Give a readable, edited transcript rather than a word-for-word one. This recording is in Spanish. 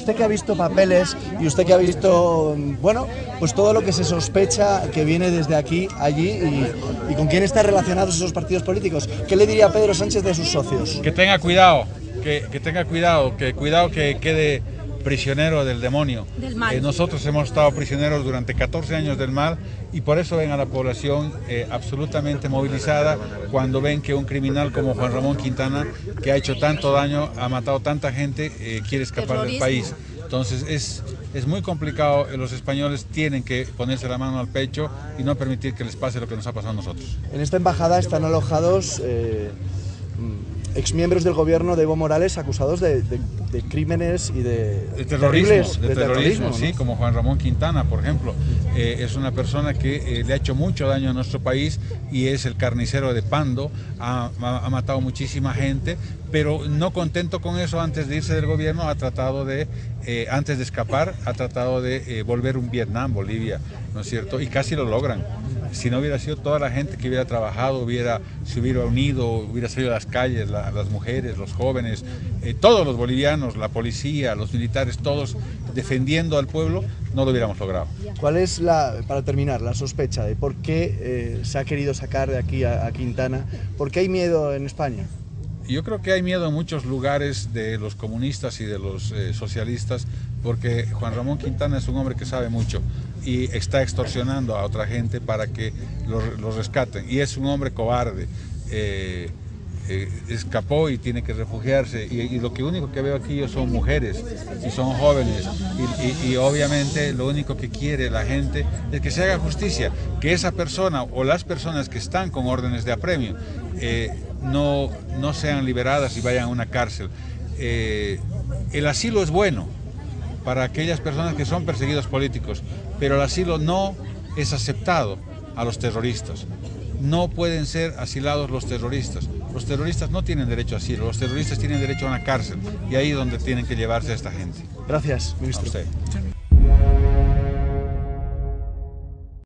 usted que ha visto papeles y usted que ha visto, bueno, pues todo lo que se sospecha que viene desde aquí, allí y con quién están relacionados esos partidos políticos, ¿qué le diría Pedro Sánchez de sus socios? Que tenga cuidado, que tenga cuidado, que quede prisionero del demonio. Del mal. Nosotros hemos estado prisioneros durante 14 años del mal y por eso ven a la población absolutamente movilizada cuando ven que un criminal como Juan Ramón Quintana, que ha hecho tanto daño, ha matado tanta gente, quiere escapar del país. Entonces es muy complicado, los españoles tienen que ponerse la mano al pecho y no permitir que les pase lo que nos ha pasado a nosotros. En esta embajada están alojados exmiembros del gobierno de Evo Morales acusados de crímenes y de terrorismo, ¿no? Sí, como Juan Ramón Quintana, por ejemplo. Es una persona que le ha hecho mucho daño a nuestro país y es el carnicero de Pando, ha matado muchísima gente, pero no contento con eso, antes de irse del gobierno ha tratado de, antes de escapar, ha tratado de volver un Vietnam, Bolivia, ¿no es cierto? Y casi lo logran. Si no hubiera sido toda la gente que hubiera trabajado, se hubiera unido, hubiera salido a las calles, las mujeres, los jóvenes, todos los bolivianos, la policía, los militares, todos defendiendo al pueblo, no lo hubiéramos logrado. ¿Cuál es, para terminar, la sospecha de por qué se ha querido sacar de aquí a Quintana? ¿Por qué hay miedo en España? Yo creo que hay miedo en muchos lugares de los comunistas y de los socialistas, porque Juan Ramón Quintana es un hombre que sabe mucho y está extorsionando a otra gente para que los rescaten. Y es un hombre cobarde, escapó y tiene que refugiarse. Y lo único que veo aquí son mujeres y son jóvenes. Y obviamente lo único que quiere la gente es que se haga justicia, que esa persona o las personas que están con órdenes de apremio no sean liberadas y vayan a una cárcel. El asilo es bueno para aquellas personas que son perseguidos políticos, pero el asilo no es aceptado a los terroristas. No pueden ser asilados los terroristas. Los terroristas no tienen derecho a asilo, los terroristas tienen derecho a una cárcel y ahí es donde tienen que llevarse a esta gente. Gracias, ministro. A usted.